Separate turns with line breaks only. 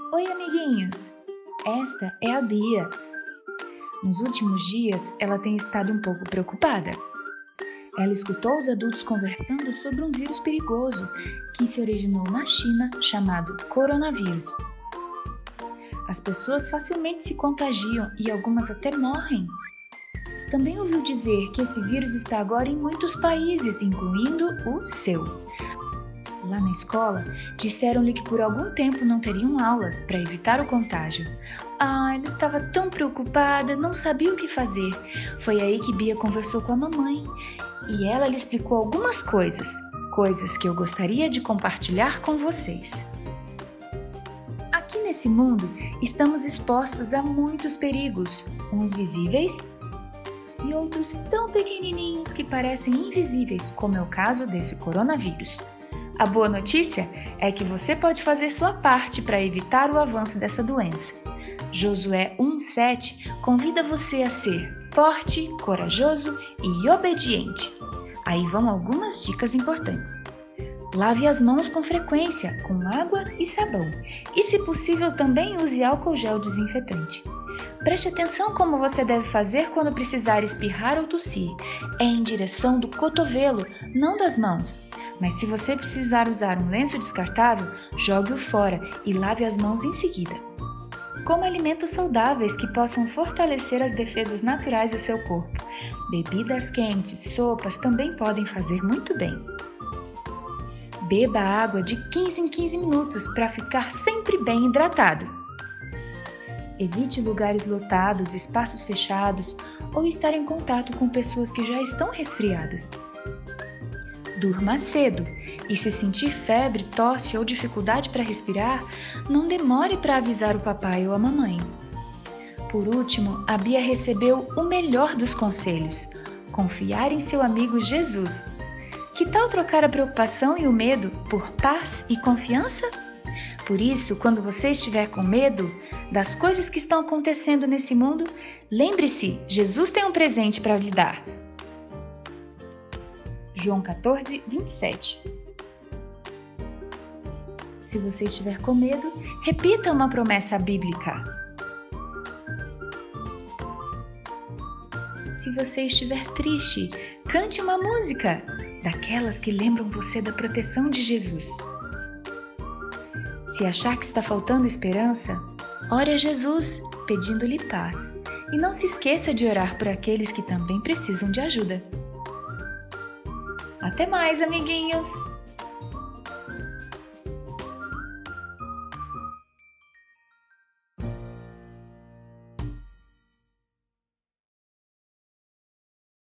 Oi, amiguinhos! Esta é a Bia. Nos últimos dias, ela tem estado um pouco preocupada. Ela escutou os adultos conversando sobre um vírus perigoso que se originou na China, chamado coronavírus. As pessoas facilmente se contagiam e algumas até morrem. Também ouviu dizer que esse vírus está agora em muitos países, incluindo o seu. Lá na escola, disseram-lhe que por algum tempo não teriam aulas para evitar o contágio. Ela estava tão preocupada, não sabia o que fazer. Foi aí que Bia conversou com a mamãe e ela lhe explicou algumas coisas que eu gostaria de compartilhar com vocês. Aqui nesse mundo, estamos expostos a muitos perigos, uns visíveis e outros tão pequenininhos que parecem invisíveis, como é o caso desse coronavírus. A boa notícia é que você pode fazer sua parte para evitar o avanço dessa doença. Josué 1:7 convida você a ser forte, corajoso e obediente. Aí vão algumas dicas importantes. Lave as mãos com frequência, com água e sabão. E, se possível, também use álcool gel desinfetante. Preste atenção como você deve fazer quando precisar espirrar ou tossir. É em direção do cotovelo, não das mãos. Mas se você precisar usar um lenço descartável, jogue-o fora e lave as mãos em seguida. Coma alimentos saudáveis que possam fortalecer as defesas naturais do seu corpo. Bebidas quentes, sopas também podem fazer muito bem. Beba água de 15 em 15 minutos para ficar sempre bem hidratado. Evite lugares lotados, espaços fechados ou estar em contato com pessoas que já estão resfriadas. Durma cedo e, se sentir febre, tosse ou dificuldade para respirar, não demore para avisar o papai ou a mamãe. Por último, a Bia recebeu o melhor dos conselhos: confiar em seu amigo Jesus. Que tal trocar a preocupação e o medo por paz e confiança? Por isso, quando você estiver com medo das coisas que estão acontecendo nesse mundo, lembre-se, Jesus tem um presente para lhe dar. João 14:27. Se você estiver com medo, repita uma promessa bíblica. Se você estiver triste, cante uma música, daquelas que lembram você da proteção de Jesus. Se achar que está faltando esperança, ore a Jesus, pedindo-lhe paz. E não se esqueça de orar por aqueles que também precisam de ajuda. Até mais, amiguinhos!